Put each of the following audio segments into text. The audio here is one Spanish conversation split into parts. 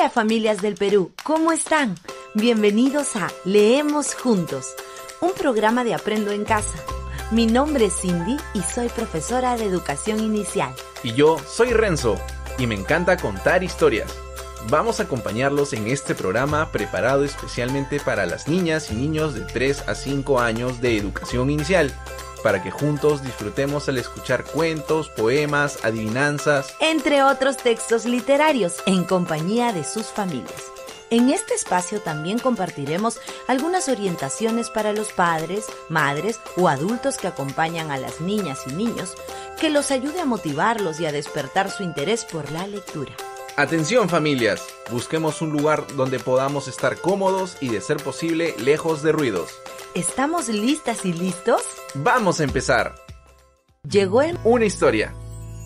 Hola familias del Perú, ¿cómo están? Bienvenidos a Leemos Juntos, un programa de Aprendo en Casa. Mi nombre es Cindy y soy profesora de educación inicial. Y yo soy Renzo y me encanta contar historias. Vamos a acompañarlos en este programa preparado especialmente para las niñas y niños de 3 a 5 años de educación inicial, para que juntos disfrutemos al escuchar cuentos, poemas, adivinanzas, entre otros textos literarios, en compañía de sus familias. En este espacio también compartiremos algunas orientaciones para los padres, madres o adultos que acompañan a las niñas y niños, que los ayude a motivarlos y a despertar su interés por la lectura. Atención familias, busquemos un lugar donde podamos estar cómodos y de ser posible lejos de ruidos. ¿Estamos listas y listos? ¡Vamos a empezar! Llegó una historia.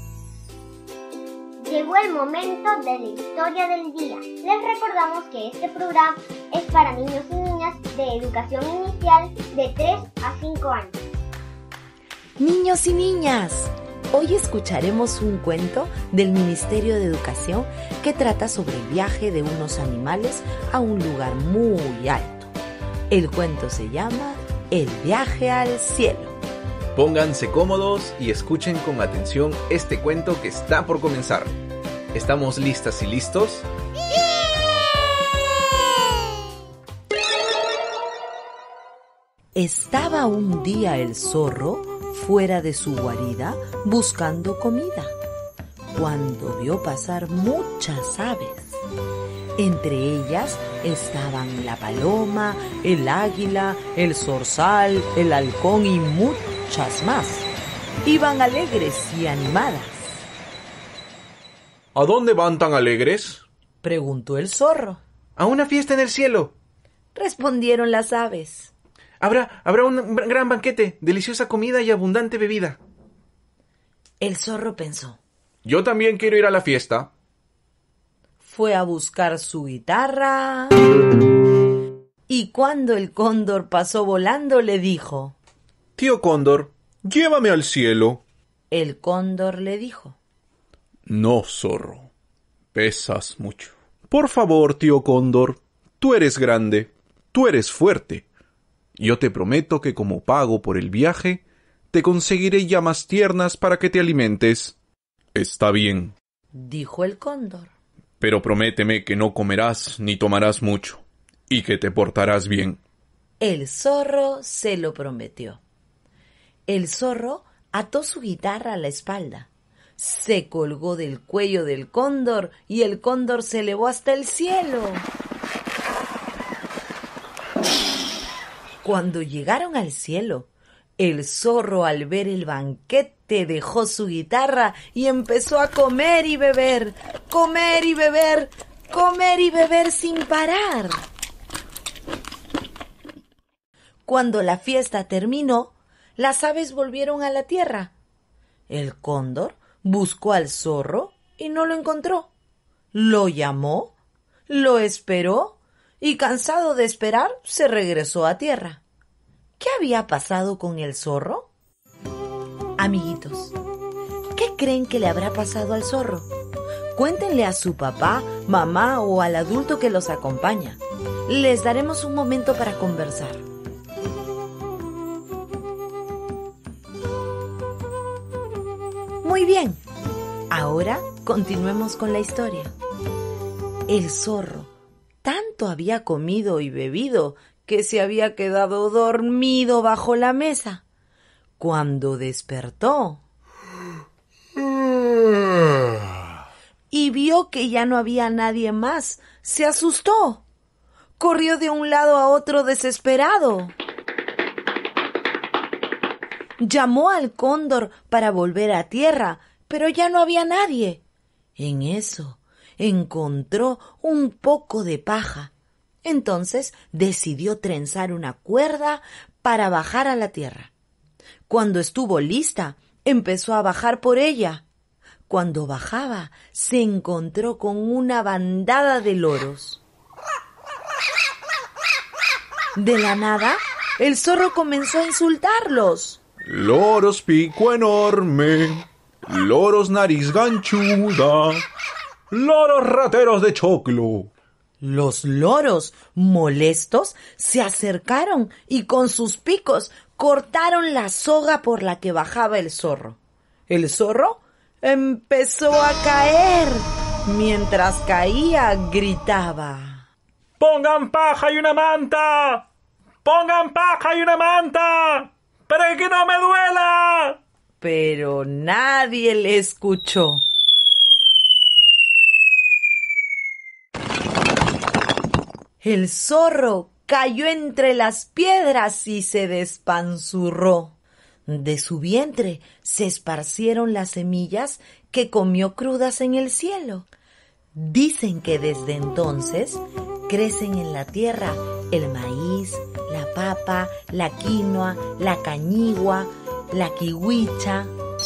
Llegó el momento de la historia del día. Les recordamos que este programa es para niños y niñas de educación inicial de 3 a 5 años. Niños y niñas, hoy escucharemos un cuento del Ministerio de Educación que trata sobre el viaje de unos animales a un lugar muy alto. El cuento se llama El viaje al cielo. Pónganse cómodos y escuchen con atención este cuento que está por comenzar. ¿Estamos listas y listos? Estaba un día el zorro fuera de su guarida buscando comida, cuando vio pasar muchas aves. Entre ellas estaban la paloma, el águila, el zorzal, el halcón y muchas más. Iban alegres y animadas. ¿A dónde van tan alegres?, preguntó el zorro. A una fiesta en el cielo, respondieron las aves. Habrá un gran banquete, deliciosa comida y abundante bebida. El zorro pensó. Yo también quiero ir a la fiesta. Fue a buscar su guitarra y cuando el cóndor pasó volando le dijo: Tío Cóndor, llévame al cielo. El cóndor le dijo: No, zorro, pesas mucho. Por favor, tío Cóndor, tú eres grande, tú eres fuerte. Yo te prometo que como pago por el viaje, te conseguiré llamas tiernas para que te alimentes. Está bien, dijo el cóndor. Pero prométeme que no comerás ni tomarás mucho, y que te portarás bien. El zorro se lo prometió. El zorro ató su guitarra a la espalda, se colgó del cuello del cóndor y el cóndor se elevó hasta el cielo. Cuando llegaron al cielo, el zorro, al ver el banquete, dejó su guitarra y empezó a comer y beber, comer y beber, comer y beber sin parar. Cuando la fiesta terminó, las aves volvieron a la tierra. El cóndor buscó al zorro y no lo encontró. Lo llamó, lo esperó y, cansado de esperar, se regresó a tierra. ¿Qué había pasado con el zorro? Amiguitos, ¿qué creen que le habrá pasado al zorro? Cuéntenle a su papá, mamá o al adulto que los acompaña. Les daremos un momento para conversar. Muy bien, ahora continuemos con la historia. El zorro tanto había comido y bebido que se había quedado dormido bajo la mesa. Cuando despertó y vio que ya no había nadie más, se asustó. Corrió de un lado a otro desesperado. Llamó al cóndor para volver a tierra, pero ya no había nadie. En eso encontró un poco de paja. Entonces decidió trenzar una cuerda para bajar a la tierra. Cuando estuvo lista, empezó a bajar por ella. Cuando bajaba, se encontró con una bandada de loros. De la nada, el zorro comenzó a insultarlos. Loros pico enorme, loros nariz ganchuda, ¡Loros rateros de choclo! Los loros, molestos, se acercaron y con sus picos cortaron la soga por la que bajaba el zorro. El zorro empezó a caer. Mientras caía, gritaba: ¡Pongan paja y una manta! ¡Pongan paja y una manta! ¡Para que no me duela! Pero nadie le escuchó. El zorro cayó entre las piedras y se despanzurró. De su vientre se esparcieron las semillas que comió crudas en el cielo. Dicen que desde entonces crecen en la tierra el maíz, la papa, la quinoa, la cañigua, la kiwicha.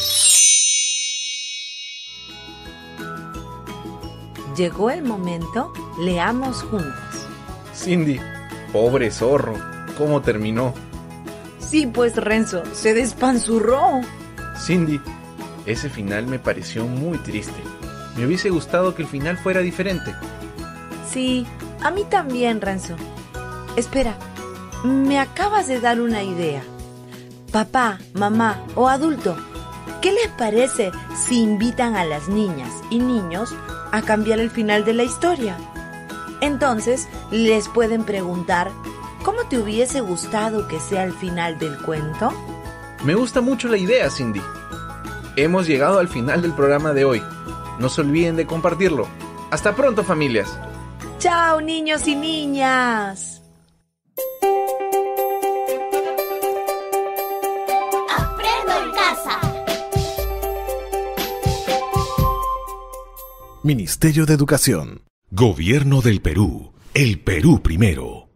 Llegó el momento, leamos juntos. Cindy, pobre zorro, ¿cómo terminó? Sí, pues Renzo, se despanzurró. Cindy, ese final me pareció muy triste. Me hubiese gustado que el final fuera diferente. Sí, a mí también, Renzo. Espera, me acabas de dar una idea. Papá, mamá o adulto, ¿qué les parece si invitan a las niñas y niños a cambiar el final de la historia? Entonces, les pueden preguntar: ¿cómo te hubiese gustado que sea el final del cuento? Me gusta mucho la idea, Cindy. Hemos llegado al final del programa de hoy. No se olviden de compartirlo. Hasta pronto, familias. ¡Chao, niños y niñas! Aprendo en casa. Ministerio de Educación. Gobierno del Perú. El Perú primero.